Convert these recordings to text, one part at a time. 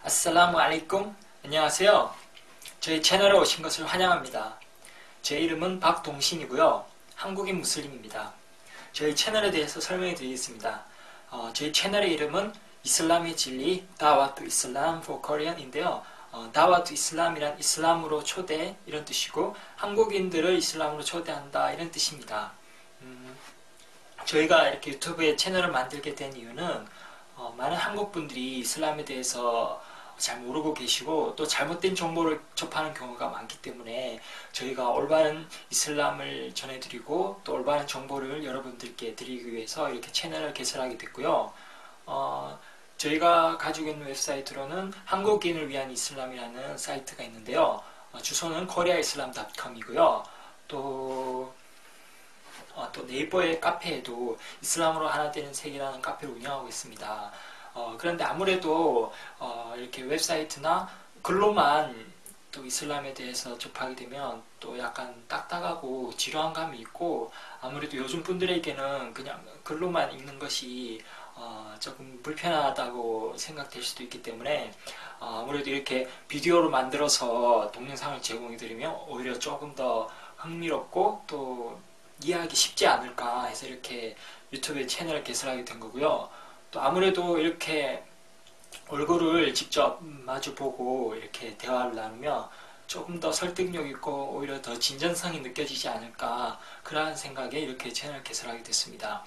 아살라무 알레이쿰. 안녕하세요. 저희 채널에 오신 것을 환영합니다. 제 이름은 박동신이고요. 한국인 무슬림입니다. 저희 채널에 대해서 설명해 드리겠습니다. 저희 채널의 이름은 이슬람의 진리 다와투 이슬람 for Korean인데요. 다와투 이슬람이란 이슬람으로 초대 이런 뜻이고 한국인들을 이슬람으로 초대한다 이런 뜻입니다. 저희가 이렇게 유튜브에 채널을 만들게 된 이유는 많은 한국 분들이 이슬람에 대해서 잘 모르고 계시고 또 잘못된 정보를 접하는 경우가 많기 때문에 저희가 올바른 이슬람을 전해드리고 또 올바른 정보를 여러분들께 드리기 위해서 이렇게 채널을 개설하게 됐고요. 저희가 가지고 있는 웹사이트로는 한국인을 위한 이슬람이라는 사이트가 있는데요. 주소는 koreaislam.com이고요. 또 네이버의 카페에도 이슬람으로 하나 되는 세계라는 카페를 운영하고 있습니다. 그런데 아무래도 이렇게 웹사이트나 글로만 또 이슬람에 대해서 접하게 되면 또 약간 딱딱하고 지루한 감이 있고 아무래도 요즘 분들에게는 그냥 글로만 읽는 것이 조금 불편하다고 생각될 수도 있기 때문에 아무래도 이렇게 비디오로 만들어서 동영상을 제공해 드리면 오히려 조금 더 흥미롭고 또 이해하기 쉽지 않을까 해서 이렇게 유튜브에 채널을 개설하게 된 거고요. 또 아무래도 이렇게 얼굴을 직접 마주보고 이렇게 대화를 나누면 조금 더 설득력 있고 오히려 더 진전성이 느껴지지 않을까 그러한 생각에 이렇게 채널을 개설하게 됐습니다.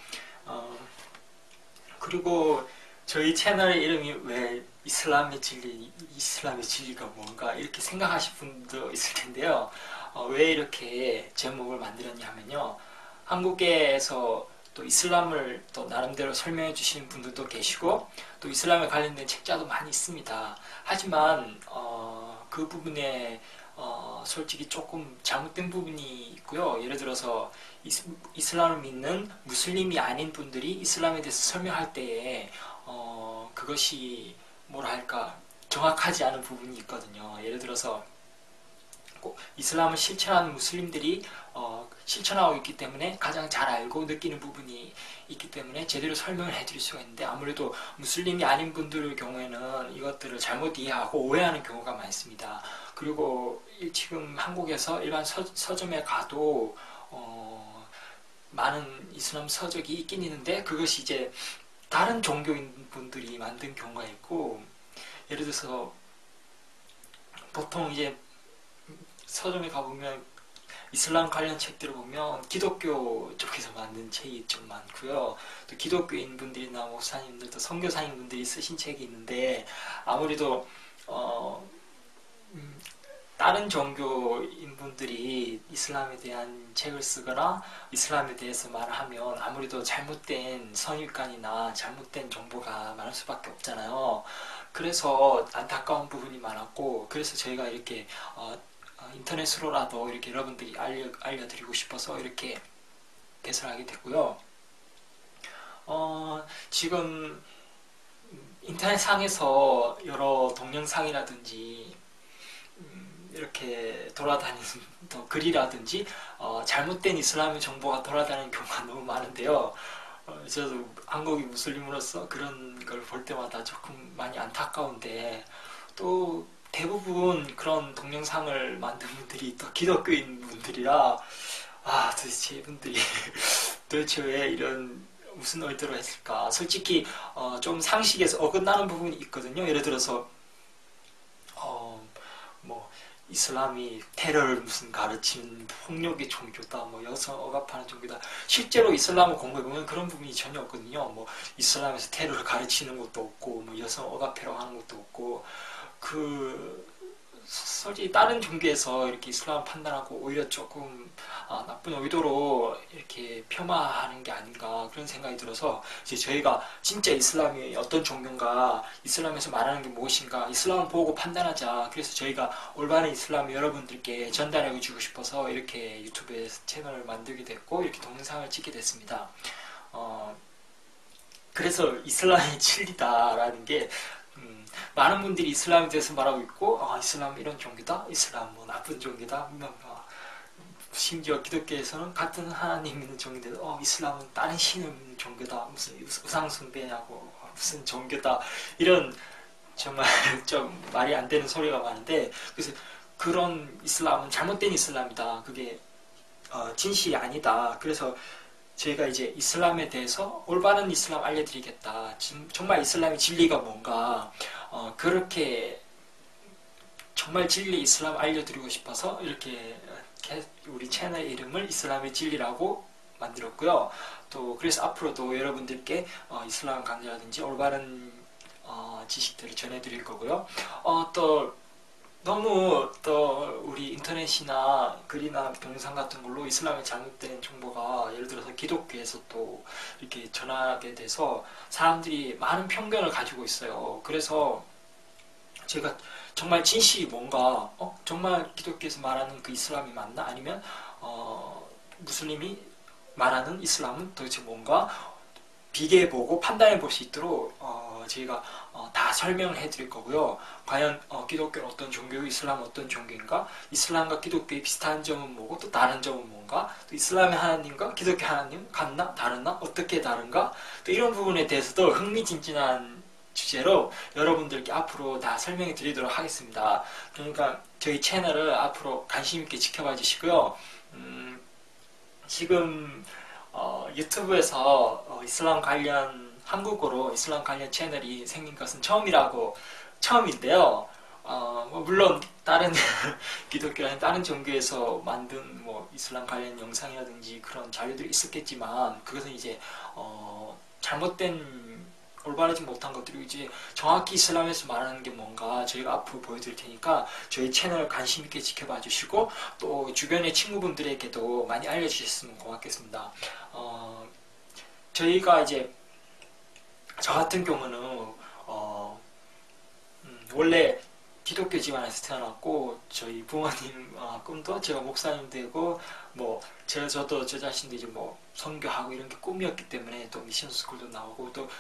그리고 저희 채널의 이름이 왜 이슬람의 진리가 뭔가 이렇게 생각하실 분도 있을 텐데요. 왜 이렇게 제목을 만들었냐 하면요. 한국에서 또 이슬람을 또 나름대로 설명해 주시는 분들도 계시고 또 이슬람에 관련된 책자도 많이 있습니다. 하지만 그 부분에 솔직히 조금 잘못된 부분이 있고요. 예를 들어서 이슬람을 믿는 무슬림이 아닌 분들이 이슬람에 대해서 설명할 때에 그것이 뭐랄까 정확하지 않은 부분이 있거든요. 예를 들어서 꼭 이슬람을 실천하는 무슬림들이 실천하고 있기 때문에 가장 잘 알고 느끼는 부분이 있기 때문에 제대로 설명을 해드릴 수가 있는데 아무래도 무슬림이 아닌 분들의 경우에는 이것들을 잘못 이해하고 오해하는 경우가 많습니다. 그리고 지금 한국에서 일반 서점에 가도 많은 이슬람 서적이 있긴 있는데 그것이 이제 다른 종교인 분들이 만든 경우가 있고 예를 들어서 보통 이제 서점에 가보면 이슬람 관련 책들을 보면 기독교 쪽에서 만든 책이 좀 많고요. 또 기독교인 분들이나 목사님들도 선교사님 분들이 쓰신 책이 있는데 아무래도 다른 종교인 분들이 이슬람에 대한 책을 쓰거나 이슬람에 대해서 말을 하면 아무래도 잘못된 선입관이나 잘못된 정보가 많을 수밖에 없잖아요. 그래서 안타까운 부분이 많았고 그래서 저희가 이렇게 인터넷으로라도 이렇게 여러분들이 알려드리고 싶어서 이렇게 개설하게 됐고요. 지금 인터넷상에서 여러 동영상이라든지 이렇게 돌아다니는 또 글이라든지 잘못된 이슬람의 정보가 돌아다니는 경우가 너무 많은데요. 저도 한국인 무슬림으로서 그런 걸 볼 때마다 조금 많이 안타까운데 또 대부분 그런 동영상을 만든 분들이 또 기독교인 분들이라 도대체 이분들이 도대체 왜 이런 무슨 의도로 했을까 솔직히 좀 상식에서 어긋나는 부분이 있거든요. 예를 들어서 뭐 이슬람이 테러를 무슨 가르치는 폭력의 종교다 뭐 여성 억압하는 종교다 실제로 이슬람을 공부해보면 그런 부분이 전혀 없거든요. 뭐 이슬람에서 테러를 가르치는 것도 없고 뭐 여성 억압해라고 하는 것도 없고 솔직히 다른 종교에서 이렇게 이슬람을 판단하고 오히려 조금 나쁜 의도로 이렇게 폄하하는 게 아닌가 그런 생각이 들어서 이제 저희가 진짜 이슬람이 어떤 종교인가 이슬람에서 말하는 게 무엇인가 이슬람을 보고 판단하자 그래서 저희가 올바른 이슬람을 여러분들께 전달해 주고 싶어서 이렇게 유튜브에 채널을 만들게 됐고 이렇게 동영상을 찍게 됐습니다. 그래서 이슬람의 진리다라는 게 많은 분들이 이슬람에 대해서 말하고 있고 이슬람 이런 종교다 이슬람 뭐 나쁜 종교다 심지어 기독교에서는 같은 하나님 믿는 종교인데 이슬람은 다른 신을 믿는 종교다 무슨 우상 숭배냐고 무슨 종교다 이런 정말 좀 말이 안 되는 소리가 많은데, 그래서 그런 이슬람은 잘못된 이슬람이다. 그게 진실이 아니다. 그래서 저희가 이제 이슬람에 대해서 올바른 이슬람 알려드리겠다. 정말 이슬람의 진리가 뭔가 그렇게 정말 진리 이슬람 알려드리고 싶어서 이렇게 우리 채널 이름을 이슬람의 진리라고 만들었고요. 또 그래서 앞으로도 여러분들께 이슬람 강좌라든지 올바른 지식들을 전해드릴 거고요. 또 너무 또 우리 인터넷이나 글이나 동영상 같은 걸로 이슬람의 잘못된 정보가 예를 들어서 기독교에서 또 이렇게 전하게 돼서 사람들이 많은 편견을 가지고 있어요. 그래서 제가 정말 진실이 뭔가 정말 기독교에서 말하는 그 이슬람이 맞나? 아니면 무슬림이 말하는 이슬람은 도대체 뭔가 비교해보고 판단해볼 수 있도록 저희가 다 설명을 해드릴 거고요. 과연 기독교는 어떤 종교고 이슬람은 어떤 종교인가? 이슬람과 기독교의 비슷한 점은 뭐고 또 다른 점은 뭔가? 또 이슬람의 하나님과 기독교 하나님 같나? 다르나? 어떻게 다른가? 또 이런 부분에 대해서도 흥미진진한 주제로 여러분들께 앞으로 다 설명해 드리도록 하겠습니다. 그러니까 저희 채널을 앞으로 관심 있게 지켜봐 주시고요. 지금 유튜브에서 이슬람 관련 한국어로 이슬람 관련 채널이 생긴 것은 처음인데요. 물론 다른 기독교나 다른 종교에서 만든 뭐 이슬람 관련 영상이라든지 그런 자료들이 있었겠지만 그것은 이제 잘못된 올바르지 못한 것들이 이제 정확히 이슬람에서 말하는 게 뭔가 저희가 앞으로 보여드릴 테니까 저희 채널 관심 있게 지켜봐 주시고 또 주변의 친구분들에게도 많이 알려주셨으면 고맙겠습니다. 저희가 이제 저 같은 경우는 원래 기독교 집안에서 태어났고 저희 부모님 꿈도 제가 목사님 되고 뭐 저도 저 자신도 이제 뭐 선교하고 이런 게 꿈이었기 때문에 또 미션 스쿨도 나오고 또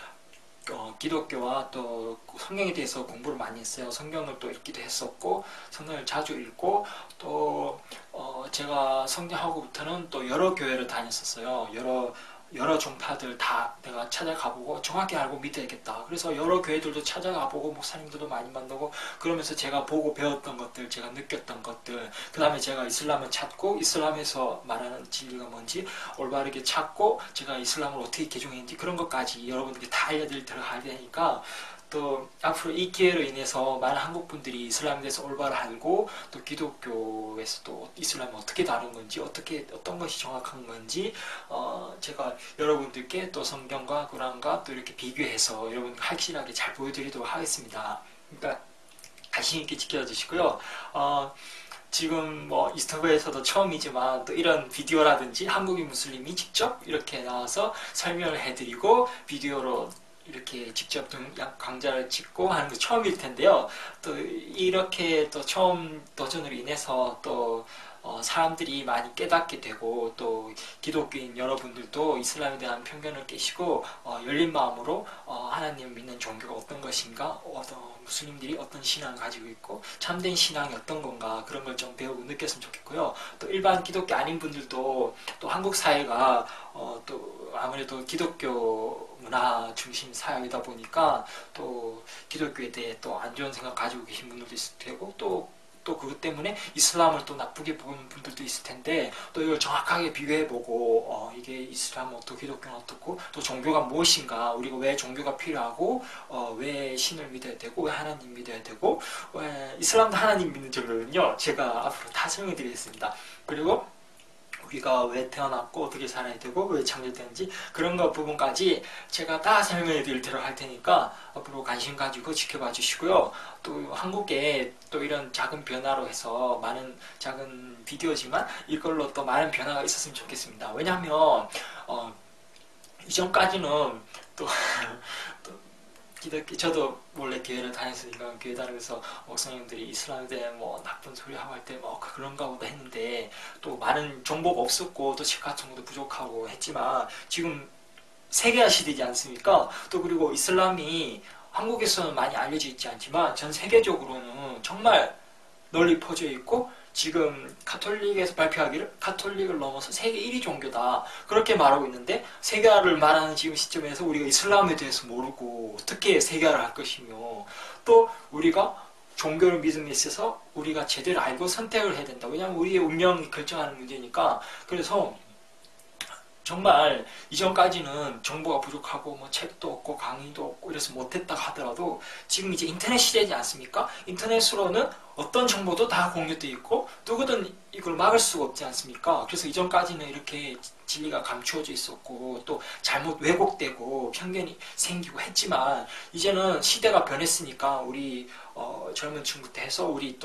기독교와 또 성경에 대해서 공부를 많이 했어요. 성경을 또 읽기도 했었고 성경을 자주 읽고 또 제가 성경하고부터는 또 여러 교회를 다녔었어요. 여러 종파들 다 내가 찾아가보고 정확히 알고 믿어야겠다. 그래서 여러 교회들도 찾아가보고 목사님들도 많이 만나고 그러면서 제가 보고 배웠던 것들, 제가 느꼈던 것들, 그 다음에 제가 이슬람을 찾고 이슬람에서 말하는 진리가 뭔지 올바르게 찾고 제가 이슬람을 어떻게 개종했는지 그런 것까지 여러분들께 다 알려드리도록 할 테니까 또 앞으로 이 기회로 인해서 많은 한국 분들이 이슬람에 대해서 올바로 알고 또 기독교에서 또 이슬람이 어떻게 다른 건지 어떤 것이 정확한 건지 제가 여러분들께 또 성경과 구란과 또 이렇게 비교해서 여러분 확실하게 잘 보여드리도록 하겠습니다. 그러니까 관심 있게 지켜주시고요. 지금 뭐 유튜브에서도 처음이지만 또 이런 비디오라든지 한국인 무슬림이 직접 이렇게 나와서 설명을 해드리고 비디오로 이렇게 직접 강좌를 찍고 하는 게 처음일 텐데요. 또 이렇게 또 처음 도전으로 인해서 또 사람들이 많이 깨닫게 되고 또 기독교인 여러분들도 이슬람에 대한 편견을 깨시고 열린 마음으로 하나님을 믿는 종교가 어떤 것인가, 무슬림들이 어떤 신앙을 가지고 있고 참된 신앙이 어떤 건가 그런 걸 좀 배우고 느꼈으면 좋겠고요. 또 일반 기독교 아닌 분들도 또 한국 사회가 또 아무래도 기독교 문화 중심 사회이다 보니까 또 기독교에 대해 또 안 좋은 생각 가지고 계신 분들도 있을 테고 또 그것 때문에 이슬람을 또 나쁘게 보는 분들도 있을 텐데 또 이걸 정확하게 비교해보고 이게 이슬람은 어떻고 기독교는 어떻고 또 종교가 무엇인가 우리가 왜 종교가 필요하고 왜 신을 믿어야 되고 왜 하나님 믿어야 되고 왜 이슬람도 하나님 믿는 종교는요 제가 앞으로 다 설명드리겠습니다. 그리고 우리가 왜 태어났고 어떻게 살아야 되고 왜 창조되는지 그런 거 부분까지 제가 다 설명해 드리도록 할 테니까 앞으로 관심 가지고 지켜봐 주시고요. 또 한국에 또 이런 작은 변화로 해서 많은 작은 비디오지만 이걸로 또 많은 변화가 있었으면 좋겠습니다. 왜냐하면 이전까지는 또 저도 원래 교회를 다녔으니까 교회 다니면서 목사님들이 이슬람에 대한 뭐 나쁜 소리 하고 할 때 뭐 그런가 보다 했는데 또 많은 정보가 없었고 또 책 같은 것도 부족하고 했지만 지금 세계화 시대지 않습니까? 또 그리고 이슬람이 한국에서는 많이 알려져 있지 않지만 전 세계적으로는 정말 널리 퍼져 있고 지금 카톨릭에서 발표하기를 카톨릭을 넘어서 세계 1위 종교다 그렇게 말하고 있는데, 세계화를 말하는 지금 시점에서 우리가 이슬람에 대해서 모르고 어떻게 세계화를 할 것이며, 또 우리가 종교를 믿음에 있어서 우리가 제대로 알고 선택을 해야 된다. 왜냐하면 우리의 운명이 결정하는 문제니까. 그래서 정말 이전까지는 정보가 부족하고 뭐 책도 없고 강의도 없고 이래서 못했다 하더라도, 지금 이제 인터넷 시대지 않습니까? 인터넷으로는 어떤 정보도 다 공유돼 있고 누구든 이걸 막을 수가 없지 않습니까? 그래서 이전까지는 이렇게 진리가 감추어져 있었고 또 잘못 왜곡되고 편견이 생기고 했지만, 이제는 시대가 변했으니까 우리 젊은 층부터 해서 우리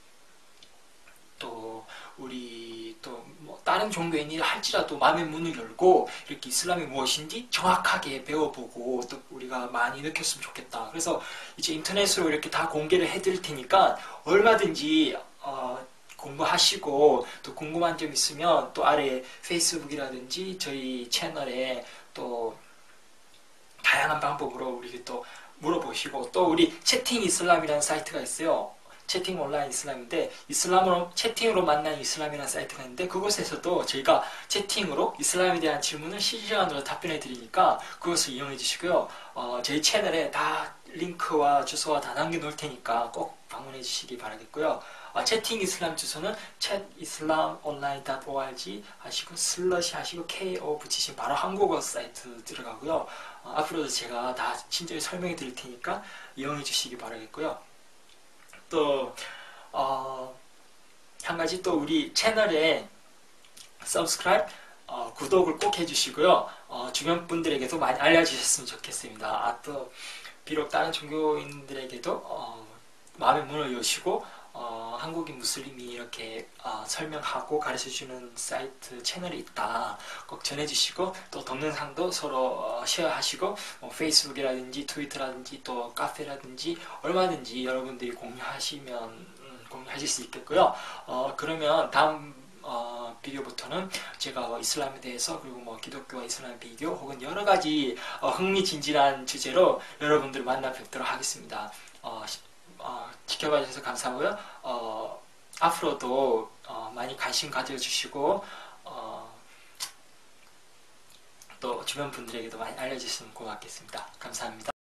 우리 뭐 다른 종교인이 할지라도 마음의 문을 열고 이렇게 이슬람이 무엇인지 정확하게 배워보고 또 우리가 많이 느꼈으면 좋겠다. 그래서 이제 인터넷으로 이렇게 다 공개를 해드릴 테니까 얼마든지 공부하시고, 또 궁금한 점 있으면 또 아래 페이스북이라든지 저희 채널에 또 다양한 방법으로 우리 또 물어보시고, 또 우리 채팅 이슬람이라는 사이트가 있어요. 채팅 온라인 이슬람인데, 이슬람으로 채팅으로 만난 이슬람이라는 사이트가 있는데, 그곳에서도 저희가 채팅으로 이슬람에 대한 질문을 실시간으로 답변해 드리니까 그것을 이용해 주시고요. 저희 채널에 다 링크와 주소와 다 남겨 놓을 테니까 꼭 방문해 주시기 바라겠고요. 채팅 이슬람 주소는 chatIslamOnline.org 하시고 슬러시 하시고 KO 붙이시면 바로 한국어 사이트 들어가고요. 앞으로도 제가 다 친절히 설명해 드릴 테니까 이용해 주시기 바라겠고요. 또 한 가지, 또 우리 채널에 subscribe, 구독을 꼭 해주시고요. 주변 분들에게도 많이 알려주셨으면 좋겠습니다. 또 비록 다른 종교인들에게도 마음의 문을 여시고 한국인 무슬림이 이렇게 설명하고 가르쳐주는 사이트 채널이 있다 꼭 전해주시고, 또 동영상도 서로 쉐어하시고, 페이스북이라든지 트위터라든지 또 카페라든지 얼마든지 여러분들이 공유하실 수 있겠고요. 그러면 다음 비디오부터는 제가 이슬람에 대해서, 그리고 뭐 기독교와 이슬람 비교 혹은 여러 가지 흥미진진한 주제로 여러분들 만나 뵙도록 하겠습니다. 지켜봐 주셔서 감사하고요. 앞으로도 많이 관심 가져주시고 또 주변 분들에게도 많이 알려주시면 고맙겠습니다. 감사합니다.